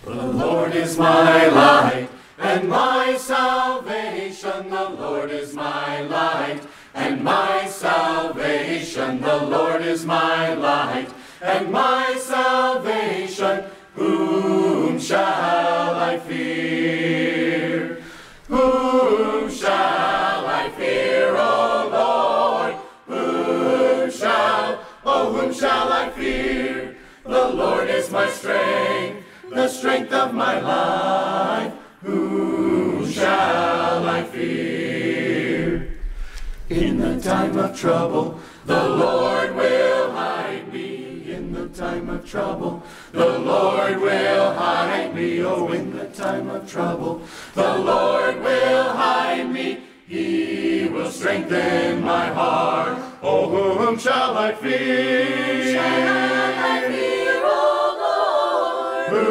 The Lord is my light and my salvation. The Lord is my light and my salvation. The Lord is my light and my salvation. Whom shall I fear? Whom shall I fear, O Lord? Whom shall I fear? The Lord is my strength, the strength of my life. Whom shall I fear? In the time of trouble, the Lord will hide me. In the time of trouble, the Lord will hide me. Oh, in the time of trouble, the Lord will hide me. He will strengthen my heart. Oh, whom shall I fear? Shall I fear, O Lord?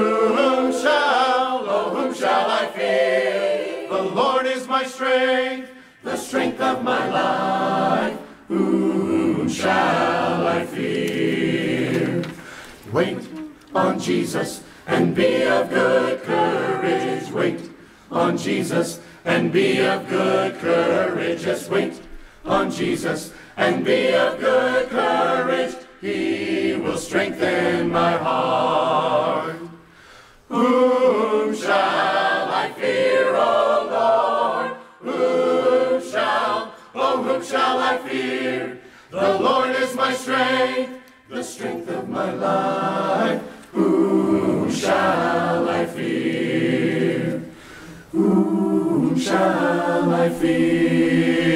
Whom shall I fear? The Lord is my strength, the strength of my life. Whom shall I fear? Wait on Jesus and be of good courage. Wait on Jesus and be of good courage. Just wait on Jesus and be of good courage. He will strengthen my heart. Whom shall I fear, O Lord? Whom shall I fear? The Lord is my strength, the strength of my life. Whom shall I fear? Whom shall I fear?